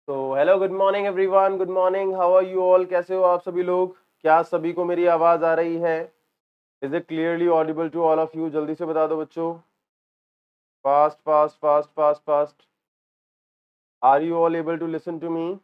तो hello, good morning everyone, good morning, how are you all? कैसे हो आप सभी लोग? क्या सभी को मेरी आवाज़ आ रही है? Is it clearly audible to all of you? जल्दी से बता दो बच्चों, fast fast fast fast fast. Are you all able to listen to me?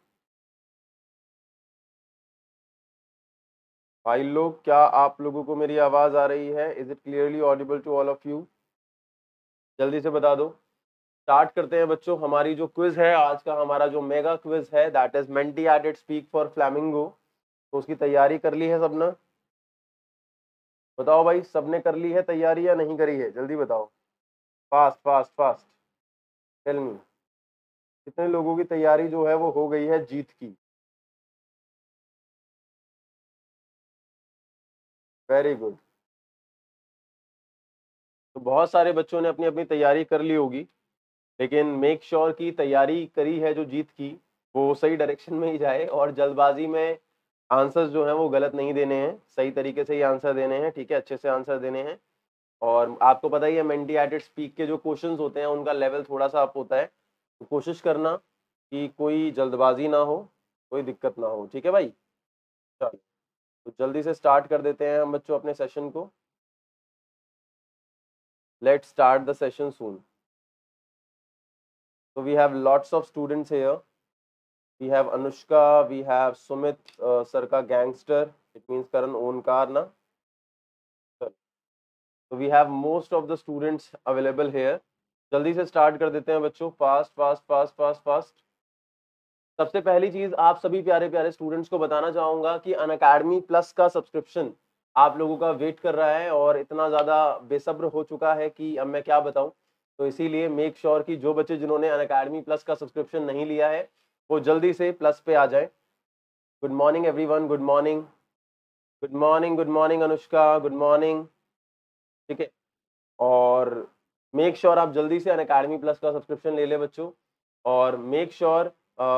भाई लोग, क्या आप लोगों को मेरी आवाज़ आ रही है? Is it clearly audible to all of you? जल्दी से बता दो। स्टार्ट करते हैं बच्चों। हमारी जो क्विज है आज का, हमारा जो मेगा क्विज है, that is Menti aided speak for Flamingo. तो उसकी तैयारी कर ली है सबने? बताओ भाई, सबने कर ली है तैयारी या नहीं करी है? जल्दी बताओ, fast fast fast, tell me. कितने लोगों की तैयारी जो है वो हो गई है जीत की? Very good. तो बहुत सारे बच्चों ने अपनी अपनी तैयारी कर ली होगी, लेकिन मेक श्योर की तैयारी करी है जो जीत की, वो सही डायरेक्शन में ही जाए और जल्दबाजी में आंसर्स जो हैं वो गलत नहीं देने हैं, सही तरीके से ही आंसर देने हैं। ठीक है, अच्छे से आंसर देने हैं। और आपको पता ही है मेंटी एडेड स्पीक के जो क्वेश्चंस होते हैं उनका लेवल थोड़ा सा अप होता है, तो कोशिश करना कि कोई जल्दबाजी ना हो, कोई दिक्कत ना हो। ठीक है भाई, चलो तो जल्दी से स्टार्ट कर देते हैं हम बच्चों अपने सेशन को। Let's start the session soon. So we have lots of students here. We have Anushka, we have Sumit, Sarka Gangster. It means Karan own car na. So we have most of the students available here. जल्दी से start कर देते हैं बच्चों, fast fast fast fast fast. सबसे पहली चीज आप सभी प्यारे प्यारे स्टूडेंट्स को बताना चाहूंगा कि अनअकैडमी प्लस का सब्सक्रिप्शन आप लोगों का वेट कर रहा है और इतना ज़्यादा बेसब्र हो चुका है कि अब मैं क्या बताऊं। तो इसीलिए मेक श्योर कि जो बच्चे जिन्होंने अनअकैडमी प्लस का सब्सक्रिप्शन नहीं लिया है वो जल्दी से प्लस पे आ जाए। Good morning everyone, good morning, good morning, good morning Anushka, good morning. ठीक है, और मेक श्योर आप जल्दी से अनअकैडमी प्लस का सब्सक्रिप्शन ले ले बच्चों, और make sure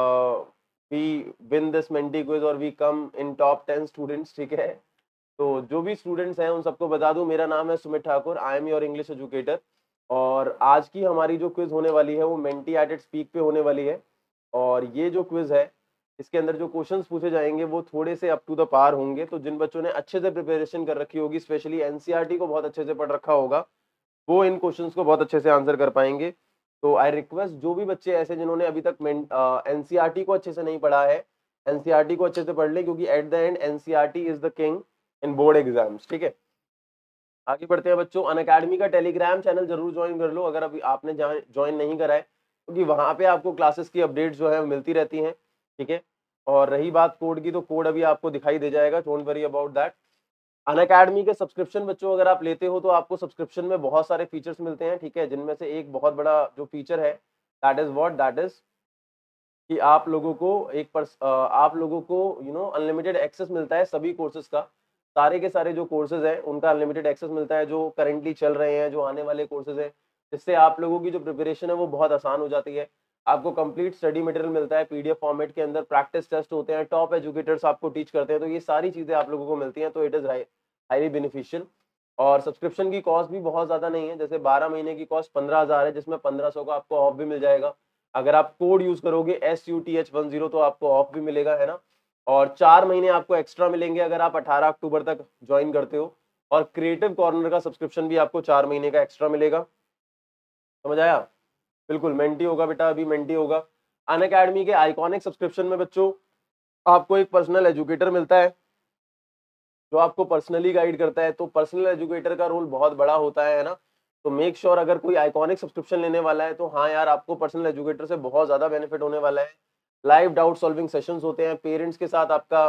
we win this Menti quiz और we come in top 10 students. ठीक है, तो जो भी स्टूडेंट्स हैं उन सबको बता दूं, मेरा नाम है Sumit Thakur, I am your English educator. और आज की हमारी जो क्विज होने वाली है वो मेंटी एडेड स्पीक पे होने वाली है। और ये जो क्विज है इसके अंदर जो क्वेश्चंस पूछे जाएंगे वो थोड़े से अप टू द पार होंगे। तो जिन बच्चों ने अच्छे से प्रिपरेशन कर रखी होगी, स्पेशली एनसीईआरटी को बहुत अच्छे से पढ़ रखा होगा, वो इन क्वेश्चंस को बहुत अच्छे से आंसर कर पाएंगे। तो आई रिक्वेस्ट जो भी बच्चे ऐसे जिन्होंने अभी तक एनसीईआरटी को अच्छे से नहीं पढ़ा है, एनसीईआरटी को अच्छे से पढ़ ले, क्योंकि at the end NCERT is the king in board exams. ठीक है, आगे बढ़ते हैं बच्चों। अनअकैडमी का टेलीग्राम चैनल जरूर ज्वाइन कर लो अगर अभी आपने ज्वाइन नहीं करा है, क्योंकि वहां पे आपको क्लासेस की अपडेट्स जो है मिलती रहती हैं। ठीक है, और रही बात कोड की, तो कोड अभी आपको दिखाई दे जाएगा, don't worry about that. Unacademy के सब्सक्रिप्शन बच्चों अगर आप लेते हो तो आपको सब्सक्रिप्शन में बहुत सारे फीचर्स मिलते हैं। ठीक है, जिनमें से एक बहुत बड़ा जो फीचर है that is what, that is कि आप लोगों को आप लोगों को अनलिमिटेड एक्सेस मिलता है सभी कोर्सेज का। सारे के सारे जो कोर्सेज हैं उनका अनलिमिटेड एक्सेस मिलता है, जो करेंटली चल रहे हैं, जो आने वाले कोर्सेज हैं, जिससे आप लोगों की जो प्रिपरेशन है वो बहुत आसान हो जाती है। आपको कंप्लीट स्टडी मटेरियल मिलता है पीडीएफ फॉर्मेट के अंदर, प्रैक्टिस टेस्ट होते हैं, टॉप एजुकेटर्स आपको टीच करते हैं, तो ये सारी चीज़ें आप लोगों को मिलती हैं। तो इट इज़ हाईली बेनिफिशियल। और सब्सक्रिप्शन की कॉस्ट भी बहुत ज़्यादा नहीं है, जैसे 12 महीने की कॉस्ट 15,000 है, जिसमें 1500 का आपको ऑफ भी मिल जाएगा। अगर आप कोड यूज करोगे SUTH10 तो आपको ऑफ भी मिलेगा, है ना। और 4 महीने आपको एक्स्ट्रा मिलेंगे अगर आप 18 अक्टूबर तक ज्वाइन करते हो। और क्रिएटिव कॉर्नर का सब्सक्रिप्शन भी आपको 4 महीने का एक्स्ट्रा मिलेगा। समझ आया? बिल्कुल मेंटी होगा बेटा, अभी मेंटी होगा। अनअकैडमी के आइकॉनिक सब्सक्रिप्शन में बच्चों आपको एक पर्सनल एजुकेटर मिलता है जो आपको पर्सनली गाइड करता है। तो पर्सनल एजुकेटर का रोल बहुत बड़ा होता है ना। तो मेक श्योर अगर कोई आइकॉनिक सब्सक्रिप्शन लेने वाला है तो हाँ यार, आपको पर्सनल एजुकेटर से बहुत ज़्यादा बेनिफिट होने वाला है। लाइव डाउट सॉल्विंग सेशंस होते हैं, पेरेंट्स के साथ आपका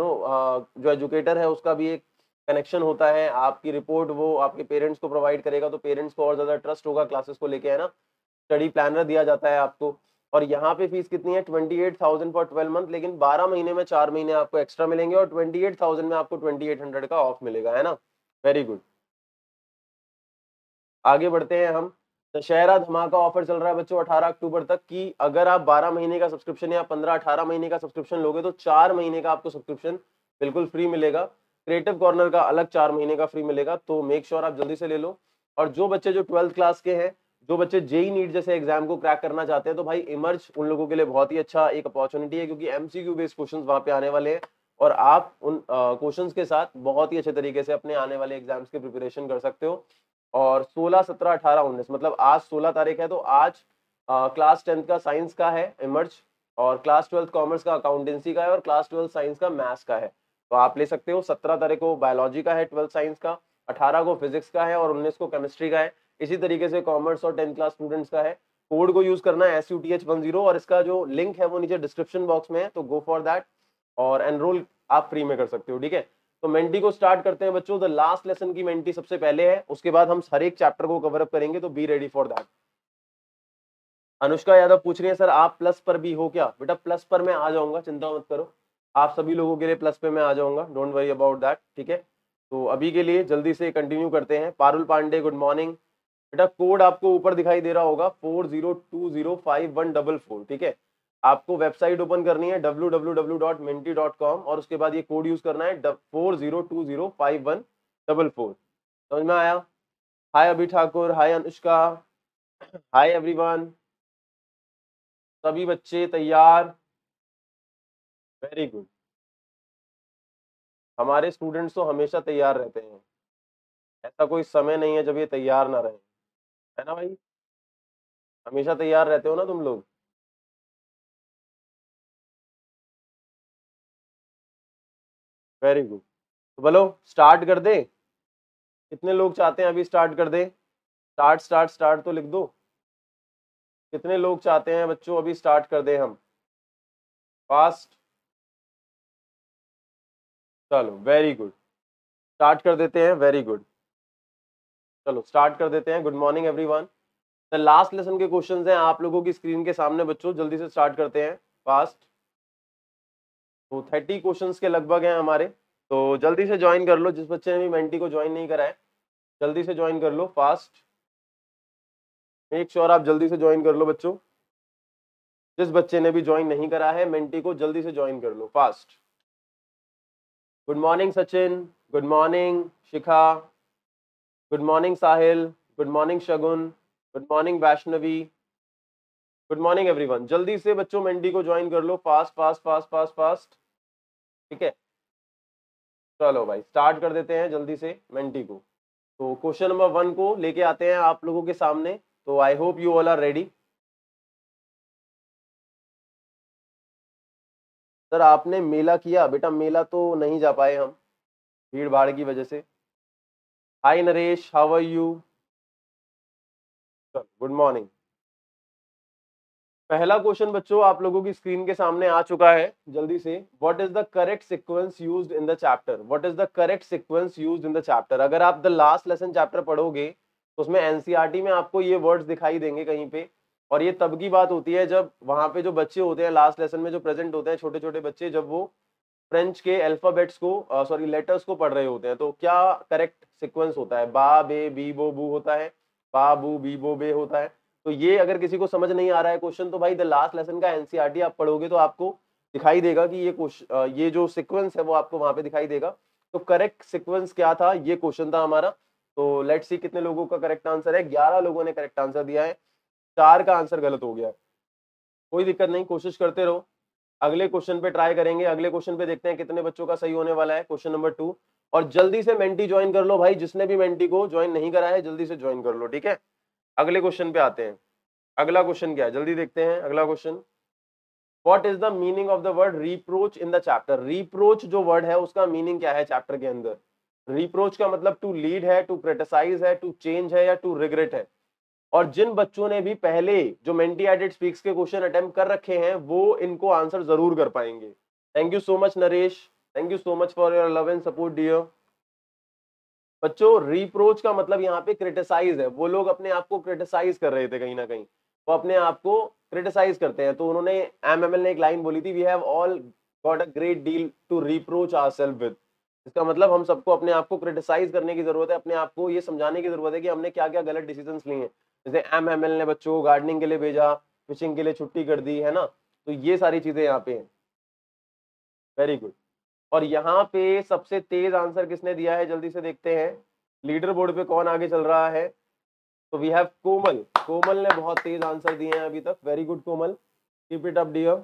जो एजुकेटर है उसका भी एक कनेक्शन होता है। आपकी रिपोर्ट वो आपके पेरेंट्स को प्रोवाइड करेगा, तो पेरेंट्स को और ज़्यादा ट्रस्ट होगा क्लासेस को लेके, है ना। स्टडी प्लानर दिया जाता है आपको। और यहाँ पे फीस कितनी है? 28,000 फॉर 12 मंथ, लेकिन 12 महीने में 4 महीने आपको एक्स्ट्रा मिलेंगे और 28,000 में आपको 2800 का ऑफ मिलेगा, है ना। Very good. आगे बढ़ते हैं हम। दशहरा धमाका ऑफर चल रहा है बच्चों 18 अक्टूबर तक की। अगर आप 12 महीने का सब्सक्रिप्शन या 15-18 महीने का सब्सक्रिप्शन लोगे तो 4 महीने का आपको सब्सक्रिप्शन बिल्कुल फ्री मिलेगा। क्रिएटिव कॉर्नर का अलग 4 महीने का फ्री मिलेगा। तो मेक श्योर आप जल्दी से ले लो। और जो बच्चे जो 12th क्लास के हैं जो बच्चे जेई नीट जैसे एग्जाम को क्रैक करना चाहते हैं तो भाई इमर्ज उन लोगों के लिए बहुत ही अच्छा एक अपॉर्चुनिटी है, क्योंकि एमसीक्यू बेस्ड क्वेश्चंस वहां पे आने वाले हैं और आप उन क्वेश्चंस के साथ बहुत ही अच्छे तरीके से अपने आने वाले एग्जाम्स की प्रिपरेशन कर सकते हो। और 16, 17, 18, 19 मतलब आज 16 तारीख है, तो आज क्लास 10th का साइंस का है इमर्ज, और क्लास 12th कॉमर्स का अकाउंटेंसी का है, और क्लास 12th साइंस का मैथ्स का है। तो आप ले सकते हो। 17 तारीख को बायोलॉजी का है 12th साइंस का, 18 को फिजिक्स का है और 19 को केमिस्ट्री का है। इसी तरीके से कॉमर्स और 10th क्लास स्टूडेंट्स का है। कोड को यूज करना है SUTH10 और इसका जो लिंक है वो नीचे डिस्क्रिप्शन बॉक्स में है, तो गो फॉर दैट और एनरोल आप फ्री में कर सकते हो। ठीक है, तो मेंटी को स्टार्ट करते हैं बच्चों। द लास्ट लेसन की मेंटी सबसे पहले है, उसके बाद हम हर एक चैप्टर को कवर अप करेंगे, तो be ready for that. Anushka Yadav पूछ रही है सर आप प्लस पर भी हो क्या? बेटा प्लस पर मैं आ जाऊंगा, चिंता मत करो, आप सभी लोगों के लिए प्लस पे मैं आ जाऊंगा, डोंट वरी अबाउट दैट। ठीक है, तो अभी के लिए जल्दी से कंटिन्यू करते हैं। Parul Pandey good morning. बेटा कोड आपको ऊपर दिखाई दे रहा होगा 40205144। ठीक है, आपको वेबसाइट ओपन करनी है www.menti.com और उसके बाद ये कोड यूज करना है 40205144। समझ में आया? Hi Abhi Thakur, hi Anushka, hi everyone. सभी बच्चे तैयार? Very good. हमारे स्टूडेंट्स तो हमेशा तैयार रहते हैं, ऐसा कोई समय नहीं है जब ये तैयार ना रहे, है ना भाई? हमेशा तैयार रहते हो ना तुम लोग? Very good. तो बोलो स्टार्ट कर दे। कितने लोग चाहते हैं अभी स्टार्ट कर दे? स्टार्ट स्टार्ट स्टार्ट तो लिख दो। कितने लोग चाहते हैं बच्चों अभी स्टार्ट कर दे हम? फास्ट। चलो वेरी गुड, स्टार्ट कर देते हैं। वेरी गुड, चलो स्टार्ट कर देते हैं। Good morning everyone. The last lesson के क्वेश्चंस हैं आप लोगों की स्क्रीन के सामने बच्चों, जल्दी से स्टार्ट करते हैं फास्ट। तो 30 क्वेश्चंस के लगभग हैं हमारे, तो जल्दी से ज्वाइन कर लो। जिस बच्चे ने भी मेंटी को ज्वाइन नहीं करा है जल्दी से ज्वाइन कर लो फास्ट। मेक श्योर आप जल्दी से ज्वाइन कर लो बच्चों। जिस बच्चे ने भी ज्वाइन नहीं करा है मेंटी को जल्दी से ज्वाइन कर लो fast. Good morning Sachin, good morning Shikha, good morning Sahil, good morning Shagun, good morning Vaishnavi, good morning everyone. जल्दी से बच्चों मेंटी को ज्वाइन कर लो fast fast fast fast fast. ठीक है, चलो भाई स्टार्ट कर देते हैं जल्दी से मेंटी को। तो क्वेश्चन नंबर 1 को लेके आते हैं आप लोगों के सामने। तो I hope you all are ready. Sir आपने मेला किया? बेटा मेला तो नहीं जा पाए हम, भीड़ भाड़ की वजह से। Hi Naresh, how are you? Good morning. पहला क्वेश्चन बच्चों आप लोगों की स्क्रीन के सामने आ चुका है। जल्दी से, what is the correct sequence used in the chapter? What is the correct sequence used in the chapter? अगर आप द लास्ट लेसन चैप्टर पढ़ोगे तो उसमें एनसीईआरटी में आपको ये वर्ड्स दिखाई देंगे कहीं पे, और ये तब की बात होती है जब वहां पे जो बच्चे होते हैं लास्ट लेसन में जो प्रेजेंट होते हैं, छोटे छोटे बच्चे, जब वो फ्रेंच के अल्फाबेट्स को सॉरी लेटर्स को पढ़ रहे होते हैं। तो क्या करेक्ट सीक्वेंस होता है? बा बे बी बो बू होता है, बा बू बी बो बे होता है। तो ये अगर किसी को समझ नहीं आ रहा है क्वेश्चन, तो भाई द लास्ट लेसन का एनसीईआरटी आप पढ़ोगे तो आपको दिखाई देगा कि ये क्वेश्चन, ये जो सीक्वेंस है वो आपको वहां पे दिखाई देगा। तो करेक्ट सीक्वेंस क्या था, ये क्वेश्चन था हमारा। तो लेट्स सी कितने लोगों का करेक्ट आंसर है। 11 लोगों ने करेक्ट आंसर दिया है, 4 का आंसर गलत हो गया है। कोई दिक्कत नहीं, कोशिश करते रहो। अगले क्वेश्चन पे ट्राई करेंगे। अगले क्वेश्चन पे देखते हैं कितने बच्चों का सही होने वाला है, क्वेश्चन नंबर 2। और जल्दी से मेंटी ज्वाइन कर लो भाई, जिसने भी मेंटी को ज्वाइन नहीं करा है जल्दी से ज्वाइन कर लो। ठीक है, अगले क्वेश्चन पे आते हैं। अगला क्वेश्चन क्या है, जल्दी देखते हैं अगला question. What is the meaning of the word reproach in the chapter? Reproach जो वर्ड है उसका मीनिंग क्या है चैप्टर के अंदर? रिप्रोच का मतलब टू लीड है, टू क्रिटिसाइज है, टू चेंज है, या टू रिग्रेट है। और जिन बच्चों ने भी पहले जो मेंटी एडेड स्पीक्स के क्वेश्चन अटेम्प्ट कर रखे हैं वो इनको आंसर जरूर कर पाएंगे। Thank you so much Naresh, thank you so much for your love and support dear. बच्चों रिप्रोच का मतलब यहाँ पे क्रिटिसाइज है। वो लोग अपने आप को क्रिटिसाइज कर रहे थे, कहीं ना कहीं वो अपने आप को क्रिटिसाइज करते हैं। तो उन्होंने, एमएमएल ने एक लाइन बोली थी, we have all got a great deal to reproach ourselves with. इसका मतलब हम सबको अपने आप को क्रिटिसाइज करने की जरूरत है, अपने आप को ये समझाने की जरूरत है कि हमने क्या क्या गलत डिसीजंस लिए हैं। जैसे एमएमएल ने बच्चों को गार्डनिंग के लिए भेजा, फिशिंग के लिए छुट्टी कर दी, है ना? तो ये सारी चीजें यहाँ पे हैं। Very good. और यहाँ पे सबसे तेज आंसर किसने दिया है, जल्दी से देखते हैं लीडर बोर्ड पे कौन आगे चल रहा है। तो वी हैव कोमल। कोमल ने बहुत तेज आंसर दिए हैं अभी तक। Very good Komal, keep it up dear.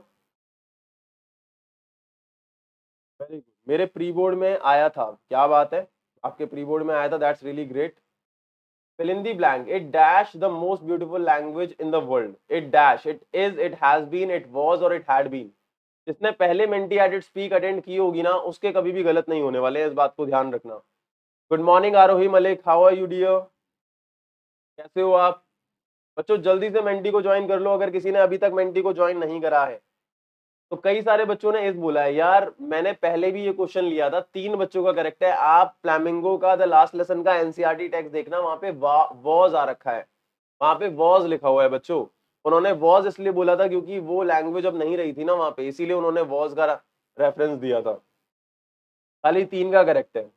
Very good. मेरे प्री बोर्ड में आया था, क्या बात है, आपके प्री बोर्ड में आया था, that's really great. fill in the blank. It dash the most beautiful language in the world. It dash, it is, it has been, it was और it had been। जिसने पहले मेंटी एडेड स्पीक अटेंड की होगी ना, उसके कभी भी गलत नहीं होने वाले, इस बात को ध्यान रखना। Good morning Arohi Malik, how are you dear, कैसे हो आप बच्चों? जल्दी से मेंटी को ज्वाइन कर लो अगर किसी ने अभी तक मेंटी को ज्वाइन नहीं करा है। तो कई सारे बच्चों ने इस बोला है, यार मैंने पहले भी ये क्वेश्चन लिया था, 3 बच्चों का करेक्ट है। आप फ्लैमिंगो का द लास्ट लेसन का एनसीईआरटी टेक्स्ट देखना, वहां पे वॉज आ रखा है, वहां पे वॉज लिखा हुआ है बच्चों। उन्होंने वॉज इसलिए बोला था क्योंकि वो लैंग्वेज अब नहीं रही थी ना वहां पे, इसीलिए उन्होंने वॉज का रेफरेंस दिया था। खाली 3 का करेक्ट है,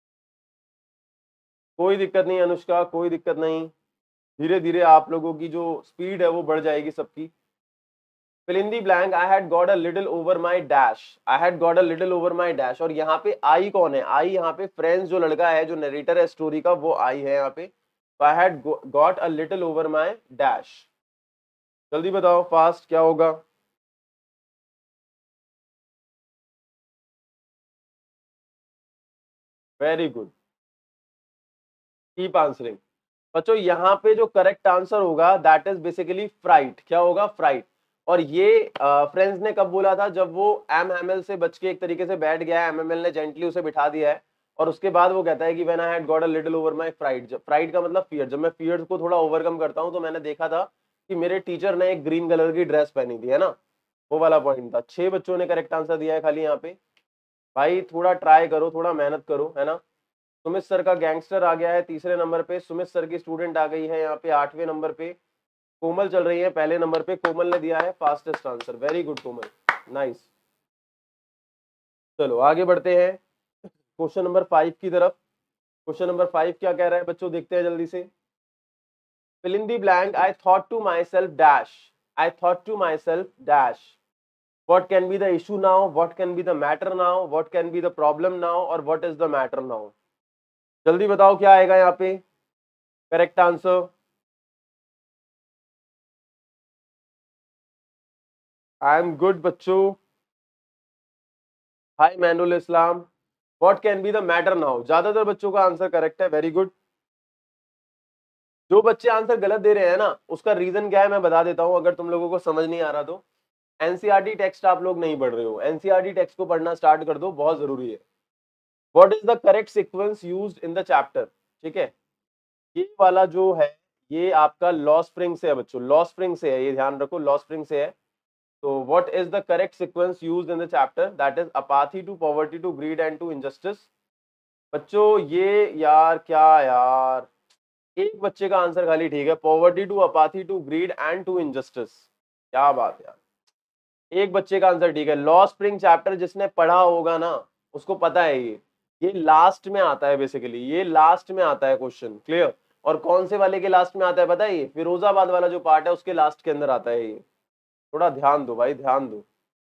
कोई दिक्कत नहीं अनुष्का, कोई दिक्कत नहीं, धीरे धीरे आप लोगों की जो स्पीड है वो बढ़ जाएगी सबकी। fill in the blank, I had got a little over my dash, I had got a little over my dash। और यहाँ पे आई कौन है? आई यहाँ पे फ्रेंड्स जो लड़का है, जो नरेटर है स्टोरी का, वो आई है यहाँ पे। तो I had got a little over my dash। जल्दी बताओ फास्ट क्या होगा? Very good, keep answering. बच्चों यहाँ पे जो करेक्ट आंसर होगा दैट इज बेसिकली फ्राइट। क्या होगा? फ्राइट। और ये फ्रेंड्स ने कब बोला था? जब वो एमएमएल से बच के एक तरीके से बैठ गया है, एमएमएल ने जेंटली उसे बिठा दिया है, और उसके बाद वो कहता है कि when I had got a little over my fright. जब फ्राइट का मतलब फियर, जब मैं फियर को थोड़ा ओवरकम करता हूँ, तो मैंने देखा था कि मेरे टीचर ने एक ग्रीन कलर की ड्रेस पहनी थी, है ना, वो वाला पॉइंट था। 6 बच्चों ने करेक्ट आंसर दिया है खाली यहाँ पे। भाई थोड़ा ट्राई करो, थोड़ा मेहनत करो, है ना। सुमित सर का गैंगस्टर आ गया है तीसरे नंबर पे, सुमित सर की स्टूडेंट आ गई है यहाँ पे 8वें नंबर पे। कोमल चल रही है पहले नंबर पे, कोमल ने दिया है fastest answer. Very good Komal, nice. चलो आगे बढ़ते हैं क्वेश्चन नंबर 5 की तरफ। क्वेश्चन नंबर 5 क्या कह रहा है बच्चों, देखते हैं जल्दी से। fill in the blank, I thought to myself dash, I thought to myself dash, what can be the issue now, what can be the matter now, what can be the problem now, और what is the matter now। जल्दी बताओ क्या आएगा यहाँ पे correct answer? I am good बच्चों, hi Mainul Islam. What can be the matter now, ज्यादातर बच्चों का आंसर करेक्ट है। Very good. जो बच्चे आंसर गलत दे रहे हैं ना, उसका रीजन क्या है मैं बता देता हूं, अगर तुम लोगों को समझ नहीं आ रहा तो। एनसीईआरटी टेक्स्ट आप लोग नहीं पढ़ रहे हो, एनसीईआरटी टेक्स्ट को पढ़ना स्टार्ट कर दो, बहुत जरूरी है। What is the correct sequence used in the chapter? ठीक है, ये वाला जो है ये आपका लॉ स्प्रिंग से है बच्चों, लॉ स्प्रिंग से है, ये ध्यान रखो, लॉ स्प्रिंग से है। So what is the correct sequence used in the chapter? That is apathy to poverty to greed and to injustice। बच्चों ये यार क्या यार, एक बच्चे का आंसर खाली ठीक है, poverty to apathy to greed and to injustice. क्या बात यार, एक बच्चे का आंसर ठीक है। लॉ स्प्रिंग चैप्टर जिसने पढ़ा होगा ना, उसको पता है ये लास्ट में आता है, बेसिकली ये लास्ट में आता है क्वेश्चन। क्लियर? और कौन से वाले के लास्ट में आता है पता है? ये फिरोजाबाद वाला जो पार्ट है उसके लास्ट के अंदर आता है ये। थोड़ा ध्यान दो भाई, ध्यान दो।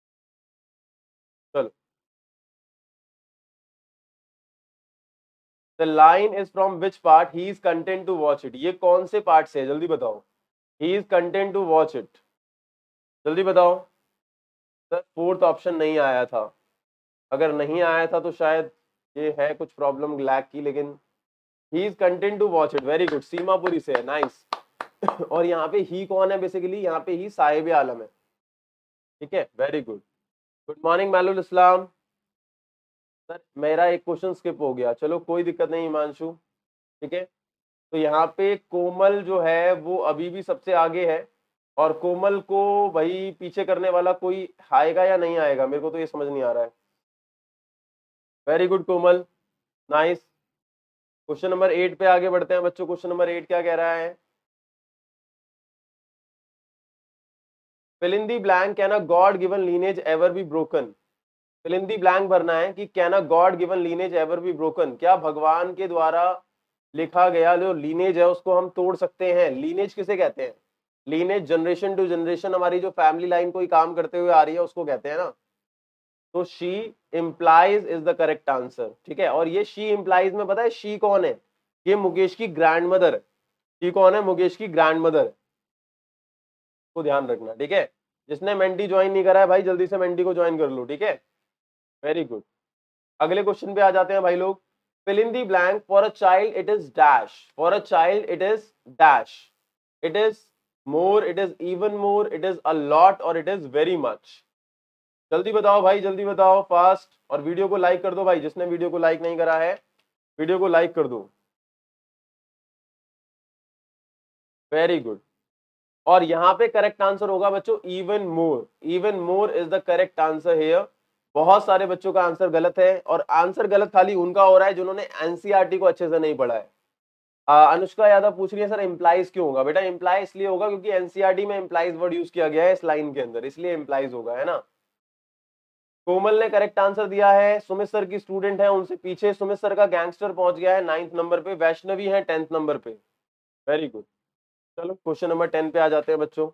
चलो, the line is from which part he is content to watch it. ये कौन से पार्ट से है जल्दी बताओ? He is content to watch it, जल्दी बताओ। सर फोर्थ ऑप्शन नहीं आया था, अगर नहीं आया था तो शायद ये है कुछ प्रॉब्लम लैग की, लेकिन he is content to watch it. Very good, Seemapuri से है, नाइस। और यहाँ पे ही कौन है? बेसिकली यहाँ पे ही साहिब आलम है। ठीक है, very good. Good morning Mainul Islam. Sir मेरा एक क्वेश्चन स्किप हो गया, चलो कोई दिक्कत नहीं हिमांशु। ठीक है, तो यहाँ पे कोमल जो है वो अभी भी सबसे आगे है, और कोमल को भाई पीछे करने वाला कोई आएगा या नहीं आएगा, मेरे को तो ये समझ नहीं आ रहा है। Very good Komal, nice. Question number 8 पे आगे बढ़ते हैं बच्चों। क्वेश्चन नंबर 8 क्या कह रहा है? fill in the blank, can a god given lineage ever be broken। fill in the blank भरना है कि can a god given lineage ever be broken, क्या भगवान के द्वारा लिखा गया जो लीनेज है उसको हम तोड़ सकते हैं? लीनेज किसे कहते हैं? लीनेज जनरेशन टू जनरेशन, हमारी जो फैमिली लाइन कोई काम करते हुए आ रही है उसको कहते हैं ना। तो she implies is the correct answer. ठीक है, और ये शी इम्प्लाइज में पता है शी कौन है? ये मुकेश की ग्रैंड मदर है। शी कौन है? मुकेश की ग्रैंड मदर को ध्यान रखना, ठीक है। जिसने मेंटी ज्वाइन नहीं करा है भाई जल्दी से मेंटी को ज्वाइन कर लो, ठीक है। Very good. अगले क्वेश्चन पे आ जाते हैं भाई लोग। Fill in the blank. For a child it is dash, for a child it is dash, it is more, it is even more, it is a lot और इट इज वेरी मच। जल्दी बताओ भाई, जल्दी बताओ fast. और video को like कर दो भाई, जिसने वीडियो को लाइक नहीं करा है वीडियो को लाइक कर दो। Very good. और यहाँ पे करेक्ट आंसर होगा बच्चों even more, even more is the correct answer here. बहुत सारे बच्चों का आंसर गलत है, और आंसर गलत खाली उनका हो रहा है जिन्होंने एनसीईआरटी को अच्छे से नहीं पढ़ा है। अनुष्का यादव पूछ रही है सर इम्प्लाइज क्यों होगा? बेटा इम्प्लाई इसलिए होगा क्योंकि एनसीईआरटी में इम्प्लाइज वर्ड यूज किया गया है इस लाइन के अंदर, इसलिए इम्प्लाइज होगा, है ना। कोमल ने करेक्ट आंसर दिया है, सुमित सर की स्टूडेंट है, उनसे पीछे सुमित सर का गैंगस्टर पहुंच गया है 9th नंबर पे, वैष्णवी है 10th नंबर पे। Very good. चलो क्वेश्चन नंबर 10 पे आ जाते हैं बच्चों।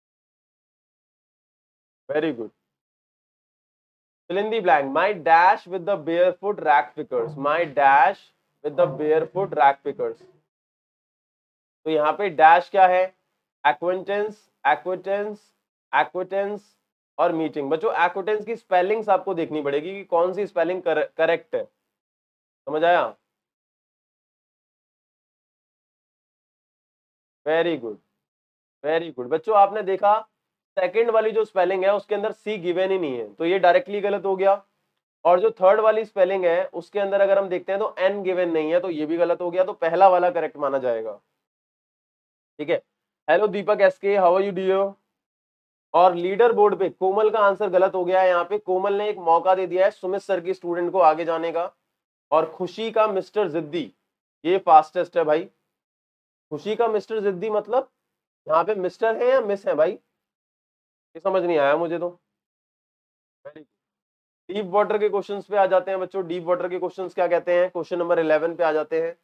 Very good. Fill in the blank. My dash with the barefoot rack pickers. My dash with the barefoot rack pickers. तो यहाँ पे डैश क्या है? एक्वेंटेंस, एक्वेंटेंस, एक्वेंटेंस और मीटिंग। बच्चों एक्वेंटेंस की स्पेलिंग्स आपको देखनी पड़ेगी कि कौन सी स्पेलिंग करेक्ट है, समझ आया? Very good, very good. बच्चों आपने देखा सेकंड वाली जो स्पेलिंग है उसके अंदर सी गिवन ही नहीं है, तो ये डायरेक्टली गलत हो गया। और जो थर्ड वाली स्पेलिंग है उसके अंदर अगर हम देखते हैं तो एन गिवन नहीं है, तो ये भी गलत हो गया, तो पहला वाला करेक्ट माना जाएगा, ठीक है। Hello Deepak SK, how are you dear? और लीडर बोर्ड पे कोमल का आंसर गलत हो गया है। यहाँ पे कोमल ने एक मौका दे दिया है सुमित सर की स्टूडेंट को आगे जाने का, और खुशी का मिस्टर जिद्दी ये फास्टेस्ट है भाई। खुशी का मिस्टर जिद्दी मतलब यहाँ पे मिस्टर है या मिस है भाई, ये समझ नहीं आया मुझे तो। डीप वाटर के क्वेश्चंस पे आ जाते हैं बच्चों। डीप वाटर के क्वेश्चंस क्या कहते हैं? क्वेश्चन नंबर 11 पे आ जाते हैं।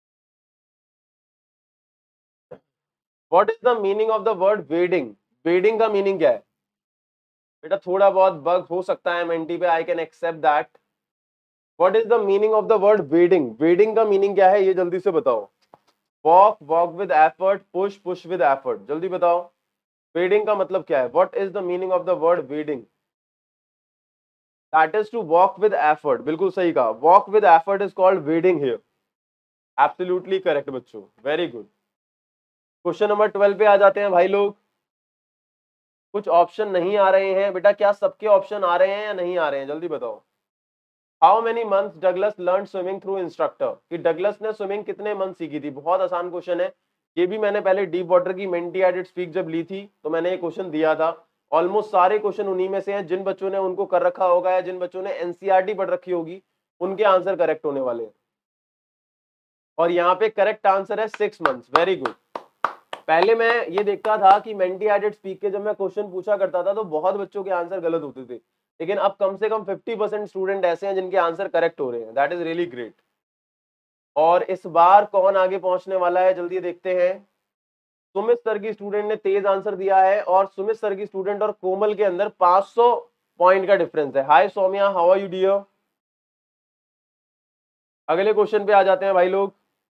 What is the meaning of the word wading? Wading का मीनिंग क्या है? बेटा थोड़ा बहुत बग हो सकता है मेंटी पे, I can accept that. What is the meaning of the word wading? Wading का मीनिंग क्या है ये जल्दी से बताओ। Walk, walk with effort, push, push with effort, जल्दी बताओ वेडिंग का मतलब क्या है? What is the meaning of the word wading? That is to walk with effort, बिल्कुल सही कहा, walk with effort is called wading here. Absolutely correct बच्चों, वेरी गुड। क्वेश्चन नंबर 12 पे आ जाते हैं भाई लोग। कुछ ऑप्शन नहीं आ रहे हैं बेटा, क्या सबके ऑप्शन आ रहे हैं या नहीं आ रहे हैं? जल्दी बताओ। How many months Douglas learn swimming through instructor? कि डगलस ने स्विमिंग कितने मंथ सीखी थी? बहुत आसान क्वेश्चन है, ये भी मैंने पहले डीप वाटर की मेंटी एडिट स्पीक जब ली थी तो मैंने ये क्वेश्चन दिया था। ऑलमोस्ट सारे क्वेश्चन उन्हीं में से हैं, जिन बच्चों ने उनको कर रखा होगा या जिन बच्चों ने एनसीईआरटी पढ़ रखी होगी उनके आंसर करेक्ट होने वाले हैं। और यहाँ पे करेक्ट आंसर है 6 मंथ्स। Very good. पहले मैं ये देखता था कि मेंटी एडिट स्पीक के जब मैं क्वेश्चन पूछा करता था तो बहुत बच्चों के आंसर गलत होते थे, लेकिन अब कम से कम 50% स्टूडेंट ऐसे हैं जिनके आंसर करेक्ट हो रहे हैं। That is really great. और इस बार कौन आगे पहुंचने वाला है जल्दी देखते हैं। सुमित सर की स्टूडेंट ने तेज आंसर दिया है, और सुमित सर की स्टूडेंट और कोमल के अंदर 500 पॉइंट का डिफरेंस है। Hi Saumya, how are you dear? अगले क्वेश्चन पे आ जाते हैं भाई लोग।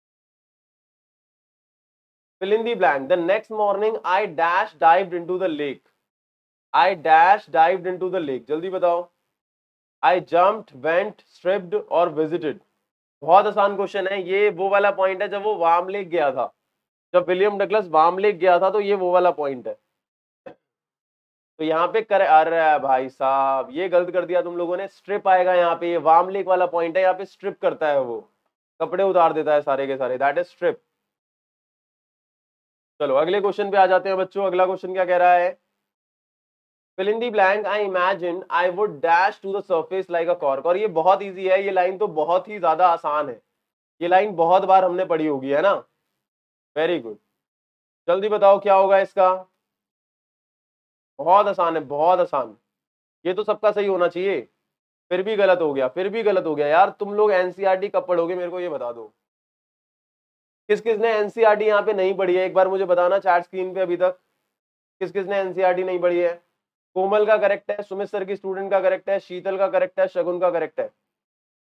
Fill in the blank. The next morning I dash dived into the lake. I dash dived into the lake. जल्दी बताओ। I jumped, went, stripped और visited. बहुत आसान क्वेश्चन है ये, वो वाला पॉइंट है जब वो वार्म लेक गया था, जब विलियम डगलस वार्म लेक गया था, तो ये वो वाला पॉइंट है। तो यहाँ पे कर, अरे भाई साहब ये गलत कर दिया तुम लोगों ने। स्ट्रिप आएगा यहाँ पे, ये वार्म लेक वाला पॉइंट है, यहाँ पे स्ट्रिप करता है वो, कपड़े उतार देता है सारे के सारे, दैट इज स्ट्रिप। चलो अगले क्वेश्चन पे आ जाते हैं बच्चों। अगला क्वेश्चन क्या कह रहा है? Fill in the blank. I imagine I would dash to the surface like a cork. और ये बहुत इजी है, ये लाइन तो बहुत ही ज्यादा आसान है, ये लाइन बहुत बार हमने पढ़ी होगी, है ना। Very good. जल्दी बताओ क्या होगा इसका। बहुत आसान है, बहुत आसान। ये तो सबका सही होना चाहिए, फिर भी गलत हो गया, फिर भी गलत हो गया यार। तुम लोग एनसीईआरटी कब पढ़ोगे मेरे को ये बता दो। किस किस ने एनसीईआरटी यहाँ पे नहीं पढ़ी है एक बार मुझे बताना चैट स्क्रीन पे। अभी तक किस किस ने एनसीईआरटी नहीं पढ़ी है? कोमल का करेक्ट है, सुमित सर की स्टूडेंट का करेक्ट है, शीतल का करेक्ट है, शगुन का करेक्ट है।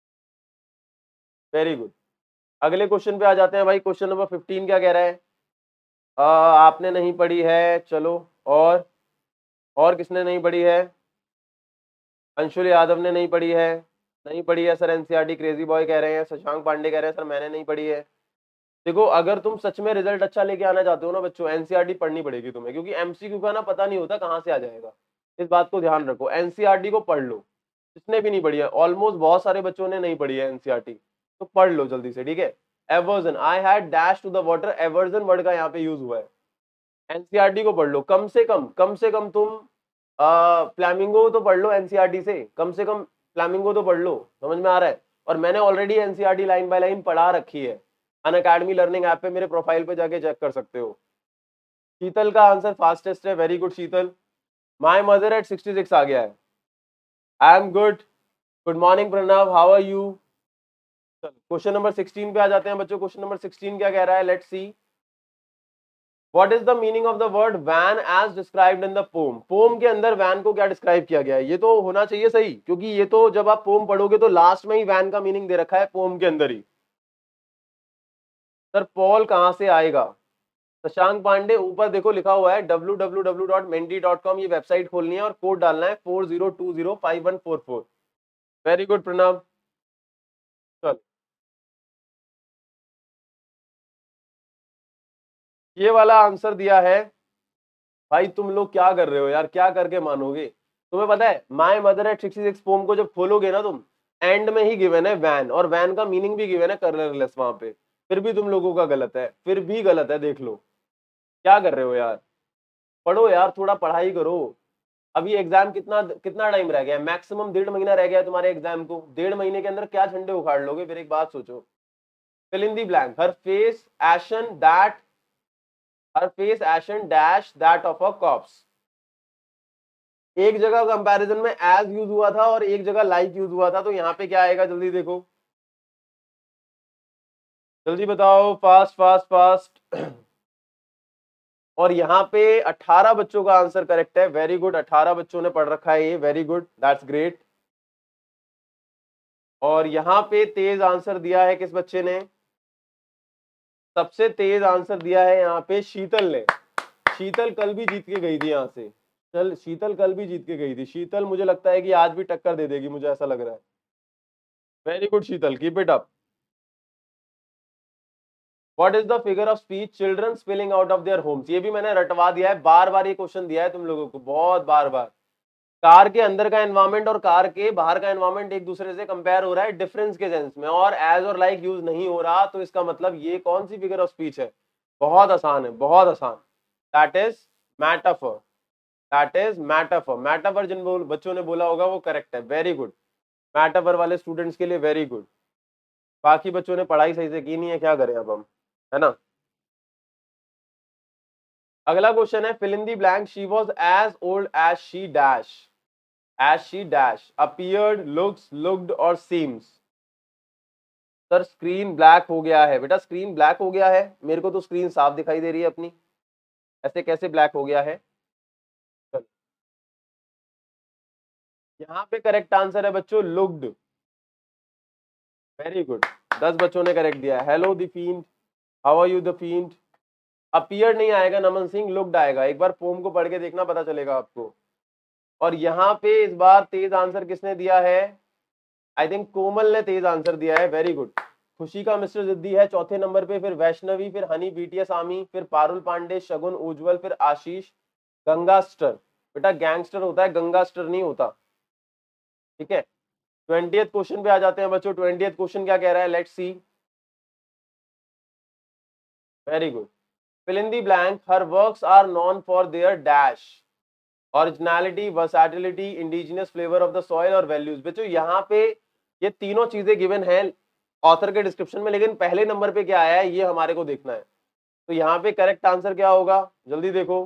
Very good. अगले क्वेश्चन पे आ जाते हैं भाई। क्वेश्चन नंबर 15 क्या कह रहा है? आपने नहीं पढ़ी है, चलो। और किसने नहीं पढ़ी है? अंशुल यादव ने नहीं पढ़ी है। नहीं पढ़ी है सर, एनसीईआरटी क्रेजी बॉय कह रहे हैं। शशांक पांडे कह रहे हैं सर मैंने नहीं पढ़ी है। देखो, अगर तुम सच में रिजल्ट अच्छा लेके आना चाहते हो ना बच्चों, एनसीईआरटी पढ़नी पड़ेगी तुम्हें, क्योंकि एमसीक्यू का ना पता नहीं होता कहाँ से आ जाएगा। इस बात को ध्यान रखो, एनसीईआरटी को पढ़ लो। जिसने भी नहीं पढ़ी है, ऑलमोस्ट बहुत सारे बच्चों ने नहीं पढ़ी है एनसीईआरटी, तो पढ़ लो जल्दी से, ठीक है। Aversion, I had dash to the water, aversion word का यहाँ पे यूज हुआ है। एनसीईआरटी को पढ़ लो, कम से कम तुम फ्लैमिंगो तो पढ़ लो एनसीईआरटी से कम फ्लैमिंगो तो पढ़ लो, समझ में आ रहा है। और मैंने already NCERT line by line पढ़ा रखी है, अनअकैडमी लर्निंग ऐप पे मेरे प्रोफाइल पे जाके चेक कर सकते हो। शीतल का आंसर फास्टेस्ट है, very good Sheetal. My mother at 66 आ गया है। I am good, good morning Pranav, how are you. Question number 16 पे आ जाते हैं बच्चों। क्वेश्चन नंबर 16 क्या कह रहा है, let's see. What is the meaning of the word van as described in the poem? Poem के अंदर वैन को क्या डिस्क्राइब किया गया है? ये तो होना चाहिए सही, क्योंकि ये तो जब आप पोम पढ़ोगे तो लास्ट में ही वैन का मीनिंग दे रखा है पोम के अंदर ही। सर पॉल कहां से आएगा? शशांक पांडे, ऊपर देखो लिखा हुआ है www.menti.com, ये वेबसाइट खोलनी है और कोड डालना है 40205144। Very good Pranav. चल, ये वाला आंसर दिया है। भाई तुम लोग क्या कर रहे हो यार, क्या करके मानोगे? तुम्हें पता है माय मदर एट 66 पोम को जब खोलोगे ना तुम, एंड में ही गिवन है वैन, और वैन का मीनिंग भी गिवन है कलरलेस वहां पे। फिर भी तुम लोगों का गलत है, फिर भी गलत है, देख लो क्या कर रहे हो यार। पढ़ो यार, थोड़ा पढ़ाई करो। अभी एग्जाम कितना कितना टाइम रह गया है? मैक्सिमम 1.5 महीना रह गया है तुम्हारे एग्जाम को। 1.5 महीने के अंदर क्या झंडे उखाड़ लोगे? फिर एक बात सोचो। Fill in the blank, her face ashen that, her face ashen dash that of a corpse. एक जगह कंपैरिजन में एज यूज हुआ था और एक जगह लाइक यूज हुआ था, तो यहाँ पे क्या आएगा जल्दी देखो, जल्दी बताओ, फास्ट फास्ट फास्ट। और यहाँ पे 18 बच्चों का आंसर करेक्ट है, वेरी गुड। 18 बच्चों ने पढ़ रखा है ये, वेरी गुड, दैट्स ग्रेट। और यहाँ पे तेज आंसर दिया है किस बच्चे ने? सबसे तेज आंसर दिया है यहाँ पे शीतल ने। शीतल कल भी जीत के गई थी यहाँ से। चल, शीतल कल भी जीत के गई थी। शीतल मुझे लगता है कि आज भी टक्कर दे देगी, मुझे ऐसा लग रहा है। Very good Sheetal, keep it up. What is the figure of speech children spilling out of their homes? ये भी मैंने रटवा दिया है, बार बार ये क्वेश्चन दिया है तुम लोगों को, बहुत बार बार। कार के अंदर का एनवायरमेंट और कार के बाहर का एनवायरमेंट एक दूसरे से कंपेयर हो रहा है डिफरेंस के सेंस में, और एज और लाइक यूज नहीं हो रहा, तो इसका मतलब ये कौन सी फिगर ऑफ स्पीच है? बहुत आसान है, बहुत आसान। That is metaphor, that is metaphor. Metaphor जिन बच्चों ने बोला होगा वो करेक्ट है, वेरी गुड। मैटाफर वाले स्टूडेंट्स के लिए वेरी गुड। बाकी बच्चों ने पढ़ाई सही से की नहीं है, क्या करें अब हम, है ना। अगला क्वेश्चन है, fill in the blank, she was as old as she dash, as she dash appeared, looks, looked और सीम्स। सर स्क्रीन ब्लैक हो गया है बेटा, स्क्रीन ब्लैक हो गया है। मेरे को तो स्क्रीन साफ दिखाई दे रही है अपनी, ऐसे कैसे ब्लैक हो गया है? यहाँ पे करेक्ट आंसर है बच्चों लुक्ड, वेरी गुड। 10 बच्चों ने करेक्ट दिया है। Hello the field, how are you the field. Appear नहीं आएगा नमन सिंह, लुक्ड आएगा। एक बार पोम को पढ़ के देखना, पता चलेगा आपको। और यहाँ पे इस बार तेज आंसर किसने दिया है? आई थिंक कोमल ने तेज आंसर दिया है, वेरी गुड। खुशी का मिस्टर जिद्दी है चौथे नंबर पे, फिर वैष्णवी, फिर हनी बीटीएस आमी, फिर पारुल पांडे, शगुन उज्जवल, फिर आशीष। गंगास्टर, बेटा गैंगस्टर होता है, गंगास्टर नहीं होता, ठीक है। 20th क्वेश्चन पे आ जाते हैं बच्चों। 20th क्वेश्चन क्या कह रहा है, let's see. Very good. Fill in the blank, her works are known for their dash, originality, versatility, indigenous flavour of the soil और वैल्यूज। बच्चों यहाँ पे ये तीनों चीजें गिवन है ऑथर के डिस्क्रिप्शन में, लेकिन पहले नंबर पे क्या आया है ये हमारे को देखना है। तो यहाँ पे करेक्ट आंसर क्या होगा, जल्दी देखो।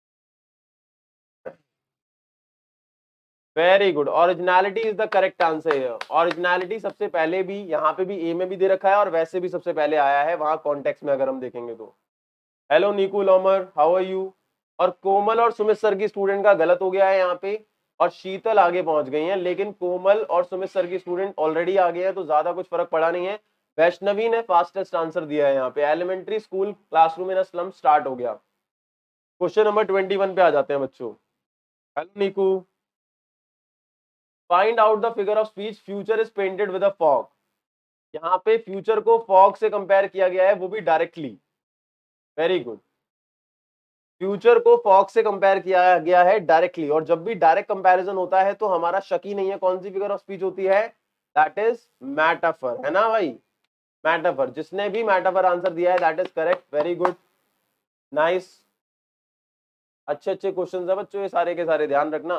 Very good, originality is the correct answer है। ओरिजिनलिटी सबसे पहले भी यहाँ पे भी ए में भी दे रखा है और वैसे भी सबसे पहले आया है वहां कॉन्टेक्स्ट में, अगर हम देखेंगे तो। Hello Niku Lomar, how are you. और कोमल और सुमित सर की स्टूडेंट का गलत हो गया है यहाँ पे, और शीतल आगे पहुंच गई हैं, लेकिन कोमल और सुमित सर की स्टूडेंट ऑलरेडी आ गए हैं, तो ज्यादा कुछ फर्क पड़ा नहीं है। वैष्णवी ने फास्टेस्ट आंसर दिया है यहाँ पे। Elementary school classroom in a slum start हो गया। क्वेश्चन नंबर 21 पे आ जाते हैं बच्चों। Hello Niku, find out the figure of speech future is painted with a fog. यहाँ पे फ्यूचर को फॉग से कंपेयर किया गया है, वो भी डायरेक्टली। Very good. फ्यूचर को फॉग से कंपेयर किया गया है डायरेक्टली, और जब भी डायरेक्ट कंपैरिजन होता है तो हमारा शक ही नहीं है कौन सी फिगर ऑफ स्पीच होती है, दैट इज मेटाफर, है ना भाई। मेटाफर, जिसने भी मेटाफर आंसर दिया है that is correct. Very good, nice. अच्छे अच्छे क्वेश्चन है बच्चों, ये सारे के सारे ध्यान रखना।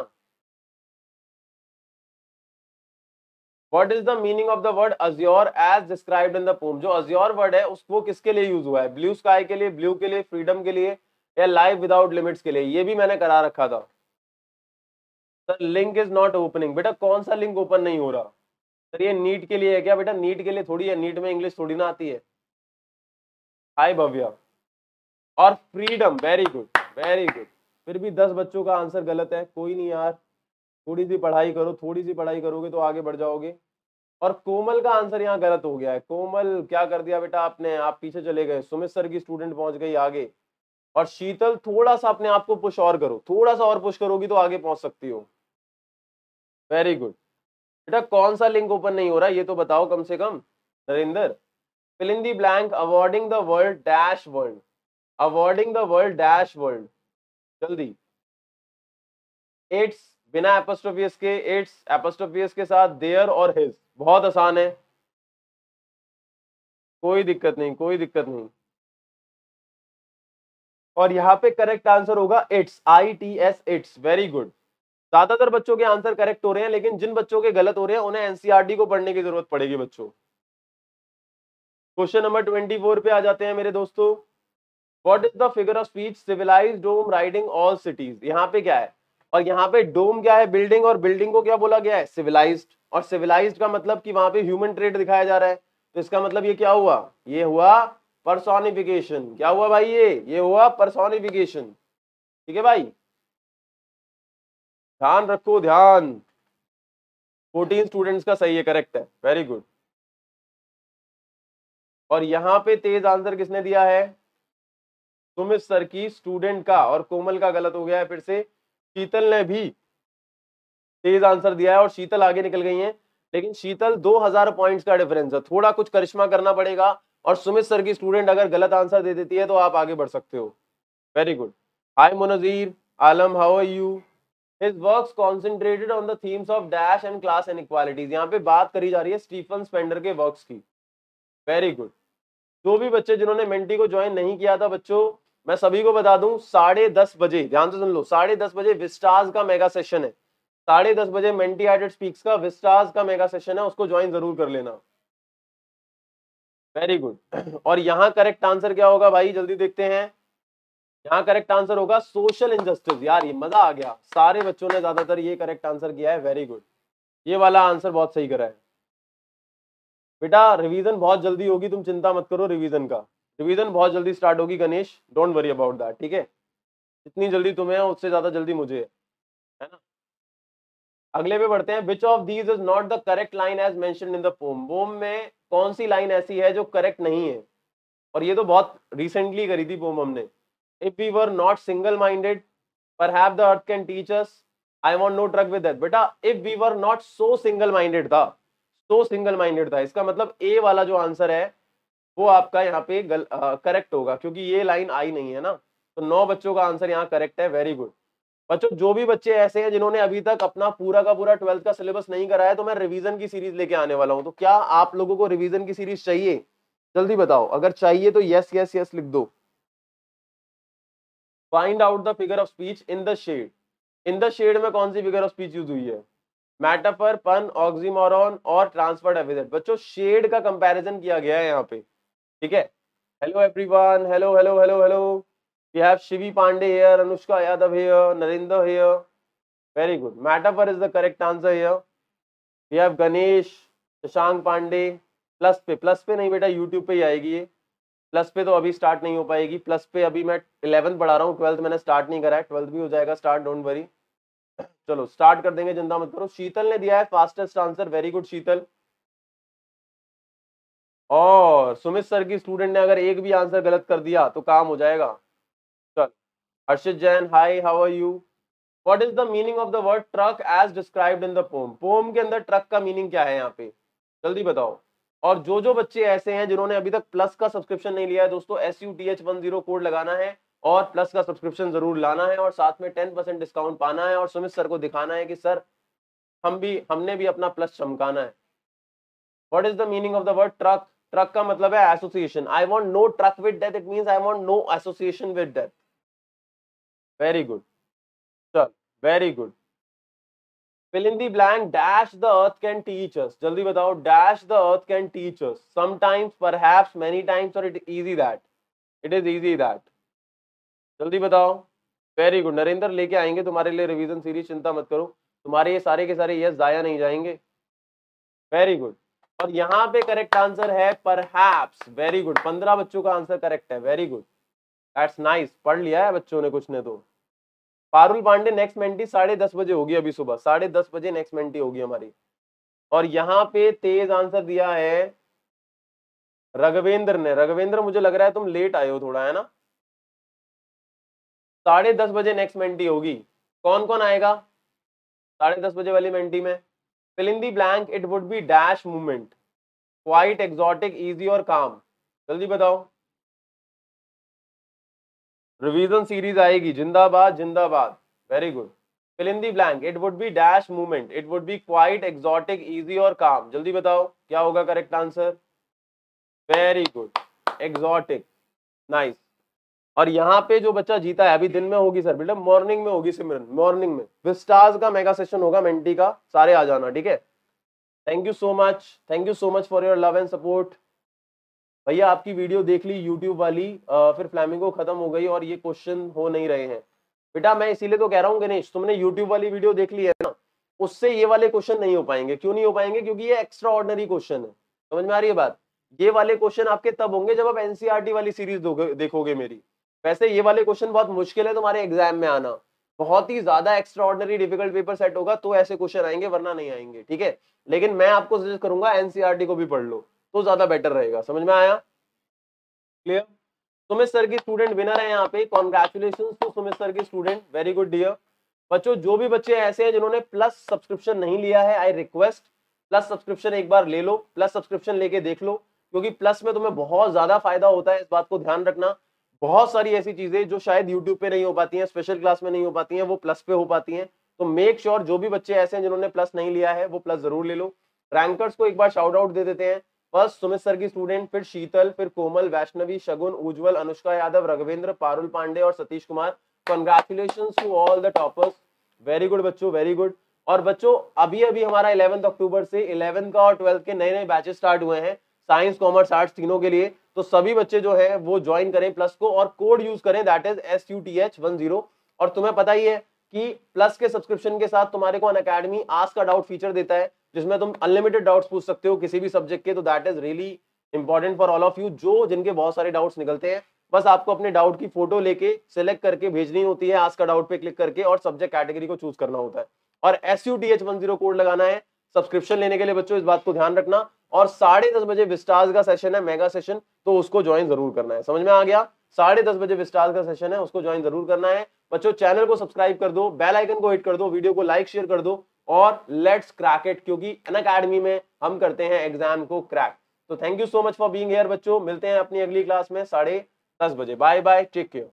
What is the meaning of the word azure as described in the poem? जो azure वर्ड है उसको किसके लिए यूज हुआ है? ब्लू स्काई के लिए, ब्लू के लिए, फ्रीडम के लिए, या लाइफ विदाउट लिमिट्स के लिए? ये भी मैंने करा रखा था। Sir link is not opening. बेटा कौन सा लिंक ओपन नहीं हो रहा? सर ये नीट के लिए है क्या? बेटा नीट के लिए थोड़ी है, नीट में इंग्लिश थोड़ी ना आती है। हाय भव्या। और freedom, very good very good. फिर भी 10 बच्चों का आंसर गलत है, कोई नहीं यार, थोड़ी सी पढ़ाई करो, थोड़ी सी पढ़ाई करोगे तो आगे बढ़ जाओगे। और कोमल का आंसर यहाँ गलत हो गया है। कोमल क्या कर दिया बेटा आपने, आप पीछे चले गए। सुमित सर की स्टूडेंट पहुंच गई आगे। और शीतल थोड़ा सा अपने आप को पुश और करो, थोड़ा सा और पुश करोगी तो आगे पहुंच सकती हो। Very good. बेटा कौन सा लिंक ओपन नहीं हो रहा ये तो बताओ कम से कम। Narendra, fill in the blank, awarding the world dash world, awarding the world dash world, जल्दी। इट्स बिना एपोस्ट्रोफी एस के, इट्स एपोस्ट्रोफी एस के साथ देयर और हिज। बहुत आसान है, कोई दिक्कत नहीं, कोई दिक्कत नहीं। और यहाँ पे करेक्ट आंसर होगा it's, ITS, it's. Very good. ज्यादातर बच्चों के आंसर करेक्ट हो रहे हैं, लेकिन जिन बच्चों के गलत हो रहे हैं उन्हें एनसीईआरटी को पढ़ने की जरूरत पड़ेगी बच्चों। क्वेश्चन नंबर 24 पे आ जाते हैं मेरे दोस्तों। What is the figure of speech civilised dome riding all cities? यहाँ पे क्या है? और यहाँ पे डोम क्या है? बिल्डिंग। और बिल्डिंग को क्या बोला गया है? सिविलाइज्ड। और सिविलाइज्ड का मतलब कि वहां पे ह्यूमन ट्रेड दिखाया जा रहा है, तो इसका मतलब ये क्या हुआ? ये हुआ पर्सोनिफिकेशन। क्या हुआ भाई? ये हुआ पर्सोनिफिकेशन। ठीक है भाई, ध्यान रखो ध्यान। 14 स्टूडेंट्स का सही है, करेक्ट है, वेरी गुड। और यहाँ पे तेज आंसर किसने दिया है? सुमित सर की स्टूडेंट का। और कोमल का गलत हो गया है फिर से। शीतल ने भी तेज आंसर दिया है और शीतल आगे निकल गई है, लेकिन शीतल 2000 पॉइंट्स का डिफरेंस है, थोड़ा कुछ करिश्मा करना पड़ेगा। और सुमित सर की स्टूडेंट अगर गलत आंसर दे देती है तो आप आगे बढ़ सकते हो। Very good. Hi Munjeer Alam, how are you? His works concentrated on the themes of dash and class inequalities. यहाँ पे बात करी जा रही है स्टीफन स्पेंडर के वर्क्स की। Very good. जो भी बच्चे जिन्होंने मेंटी को ज्वाइन नहीं किया था बच्चों, मैं सभी को बता दूं 10:30 बजे, ध्यान से सुन लो, 10:30 बजे विस्टाज का मेगा सेशन है। 10:30 बजे मेंटी एडेड स्पीक्स का विस्टाज का मेगा सेशन है, उसको ज्वाइन जरूर कर लेना। Very good. और यहाँ करेक्ट आंसर क्या होगा भाई, जल्दी देखते हैं। यहाँ करेक्ट आंसर होगा सोशल इंजस्टिस। यार ये मजा आ गया, सारे बच्चों ने ज्यादातर ये करेक्ट आंसर किया है। वेरी गुड, ये वाला आंसर बहुत सही करा है बेटा। रिवीजन बहुत जल्दी होगी, तुम चिंता मत करो। रिवीजन का रिवीजन बहुत जल्दी स्टार्ट होगी Ganesh, don't worry about that, ठीक है। जितनी जल्दी तुम्हें है उससे ज्यादा जल्दी मुझे है ना। अगले पे बढ़ते हैं। Which of these is not the correct line as mentioned in the poem? Poem में कौन सी लाइन ऐसी है जो करेक्ट नहीं है? और ये तो बहुत रिसेंटली करी थी पोम हमने। If we were not single minded perhaps the earth can teach us, I want no truck with that. बेटा if we were not so single minded था, सो सिंगल माइंडेड था, इसका मतलब ए वाला जो आंसर है वो आपका यहाँ पे करेक्ट होगा, क्योंकि ये लाइन आई नहीं है ना। तो 9 बच्चों का आंसर यहाँ करेक्ट है। वेरी गुड बच्चों। जो भी बच्चे ऐसे हैं जिन्होंने अभी तक अपना पूरा का पूरा 12th का सिलेबस नहीं कराया, तो मैं रिवीजन की सीरीज लेके आने वाला हूं। तो क्या आप लोगों को रिवीजन की सीरीज चाहिए? जल्दी बताओ, अगर चाहिए तो यस यस यस लिख दो। Find out the figure of speech in the shade. In the shade में कौन सी फिगर ऑफ स्पीच यूज हुई है? मेटाफर, पन, ऑक्सीमोरॉन और ट्रांसफर्ड एपिथेट। बच्चों शेड का कंपैरिजन किया गया है यहाँ पे, ठीक है। Hello everyone, hello hello hello hello. We have Shivi Pandey here, Anushka Yadav here, Narendra here. Very good. Metaphor is the correct answer here. We have Ganesh, Shashank Pandey. Plus पे नहीं बेटा, यूट्यूब पे ही आएगी ये। प्लस पे तो अभी स्टार्ट नहीं हो पाएगी। प्लस पे अभी मैं 11th पढ़ा रहा हूँ, 12th मैंने स्टार्ट नहीं करा है। 12th भी हो जाएगा स्टार्ट, डोंट वरी। चलो स्टार्ट कर देंगे, चिंता मत करो। शीतल ने दिया है fastest answer. Very good Sheetal. और सुमित सर की स्टूडेंट ने अगर एक भी आंसर गलत कर दिया तो काम हो जाएगा। चल, Harshit Jain, hi, how are you? What is the meaning of the word truck as described in the poem? Poem के अंदर ट्रक का मीनिंग क्या है यहाँ पे, जल्दी बताओ। और जो बच्चे ऐसे हैं जिन्होंने अभी तक प्लस का सब्सक्रिप्शन नहीं लिया है दोस्तों, SUTH10 कोड लगाना है और प्लस का सब्सक्रिप्शन जरूर लाना है और साथ में 10% डिस्काउंट पाना है और सुमित सर को दिखाना है कि सर हमने भी अपना प्लस चमकाना है। What is the meaning of the word truck? Truck का मतलब है association. I want no truck with death, it means I want no association with death. Very good, चल, very good. fill in the blank, dash the earth can teach us, जल्दी बताओ, dash the earth can teach us sometimes, perhaps, many times, or it is easy that, it is easy that, जल्दी बताओ। Very good Narendra, लेके आएंगे तुम्हारे लिए revision series, चिंता मत करो, तुम्हारे ये सारे के सारे यस जाया नहीं जाएंगे। Very good. और यहाँ पे करेक्ट आंसर है परहैप्स। वेरी गुड, 15 बच्चों का आंसर करेक्ट है। वेरी गुड, दैट्स नाइस, पढ़ लिया है बच्चों ने कुछ ने तो। पारुल पांडे नेक्स्ट मेंटी 10:30 बजे होगी, अभी सुबह 10:30 बजे नेक्स्ट मेंटी होगी हमारी। और यहाँ पे तेज आंसर दिया है रघवेंद्र ने। रघवेंद्र, मुझे लग रहा है तुम लेट आए हो थोड़ा, है ना? 10:30 बजे नेक्स्ट मेंटी होगी। कौन कौन आएगा 10:30 बजे वाली मेंटी में? Fill in the blank, it would be dash movement, quite, exotic, easy और काम, जल्दी बताओ। रिवीजन सीरीज आएगी, जिंदाबाद जिंदाबाद। Very good. Fill in the blank, it would be dash movement, it would be quite, exotic, easy और calm, जल्दी बताओ क्या होगा correct answer. Very good, exotic, nice. और यहाँ पे जो बच्चा जीता है, अभी दिन में होगी सर बेटा, मॉर्निंग में होगी सिमरन, मॉर्निंग में विस्टार्स का मेगा सेशन होगा मेंटी का, सारे आ जाना, ठीक है। Thank you so much, thank you so much for your love and support. भैया आपकी वीडियो देख ली यूट्यूब वाली, फिर फ्लैमिंगो खत्म हो गई और ये क्वेश्चन हो नहीं रहे हैं। बेटा मैं इसीलिए तो कह रहा हूँ गणेश, तुमने यूट्यूब वाली वीडियो देख ली है ना, उससे ये वाले क्वेश्चन नहीं हो पाएंगे। क्यों नहीं हो पाएंगे? क्योंकि ये एक्स्ट्रा ऑर्डिनरी क्वेश्चन है, समझ में आ रही है बात? ये वाले क्वेश्चन आपके तब होंगे जब आप एनसीईआरटी वाली सीरीज देखोगे मेरी। वैसे ये वाले क्वेश्चन बहुत मुश्किल है तुम्हारे एग्जाम में आना, बहुत ही ज्यादा extraordinary difficult paper set होगा तो ऐसे क्वेश्चन आएंगे, वरना नहीं आएंगे, ठीक है। लेकिन मैं आपको सजेस्ट करूंगा एनसीईआरटी को भी पढ़ लो तो ज्यादा बेटर रहेगा, समझ में आया? क्लियर? सुमित सर की स्टूडेंट विनर है यहाँ पे, कॉन्ग्रेचुलेशन टू सुमित सर की स्टूडेंट, वेरी गुड डियर। बच्चों जो भी बच्चे ऐसे हैं जिन्होंने प्लस सब्सक्रिप्शन नहीं लिया है, आई रिक्वेस्ट प्लस सब्सक्रिप्शन एक बार ले लो, प्लस सब्सक्रिप्शन लेके देख लो, क्योंकि प्लस में तुम्हें बहुत ज्यादा फायदा होता है, इस बात को ध्यान रखना। बहुत सारी ऐसी चीजें जो शायद यूट्यूब पे नहीं हो पाती हैं, स्पेशल क्लास में नहीं हो पाती हैं, वो प्लस पे हो पाती हैं। तो मेक श्योर जो भी बच्चे ऐसे हैं जिन्होंने प्लस नहीं लिया है वो प्लस जरूर ले लो। रैंकर्स को एक बार शाउट आउट दे देते हैं। फर्स्ट सुमित सर की स्टूडेंट, फिर शीतल, फिर कोमल, वैष्णवी, शगुन, उज्जवल, अनुष्का यादव, रघवेंद्र, पारुल पांडे और Satish Kumar. Congratulation to all the toppers, very good बच्चों, वेरी गुड। और बच्चों अभी अभी हमारा 11 अक्टूबर से 11 का और 12 के नए नए बैचेस स्टार्ट हुए हैं, साइंस कॉमर्स आर्ट्स तीनों के लिए। तो सभी बच्चे जो है वो ज्वाइन करें प्लस को और कोड यूज करें, दैट इज SUTH10। और तुम्हें पता ही है कि प्लस के सब्सक्रिप्शन के साथ तुम्हारे को अनअकैडमी आस्क का डाउट फीचर देता है, जिसमें तुम अनलिमिटेड डाउट्स पूछ सकते हो किसी भी सब्जेक्ट के। तो that is really important for all of you, जो जिनके बहुत सारे डाउट्स निकलते हैं। बस आपको अपने डाउट की फोटो लेके सिलेक्ट करके भेजनी होती है, आस्क का डाउट पे क्लिक करके, और सब्जेक्ट कैटेगरी को चूज करना होता है और SUTH10 कोड लगाना है सब्सक्रिप्शन लेने के लिए। बच्चों इस बात को ध्यान रखना। और 10:30 बजे विस्टार्स का सेशन है, मेगा सेशन, तो उसको ज्वाइन जरूर करना है, समझ में आ गया? 10:30 बजे विस्टार्स का सेशन है, उसको ज्वाइन जरूर करना है। बच्चों चैनल को सब्सक्राइब कर दो, बेल आइकन को हिट कर दो, वीडियो को लाइक शेयर कर दो और लेट्स क्रैक इट, क्योंकि अनअकैडमी में हम करते हैं एग्जाम को क्रैक। तो thank you so much for being here बच्चों, मिलते हैं अपनी अगली क्लास में 10:30 बजे। Bye bye, take care.